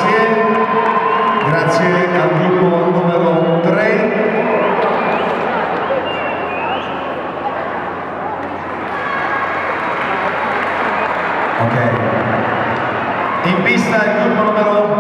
Grazie al gruppo numero 3. Ok. In pista il gruppo numero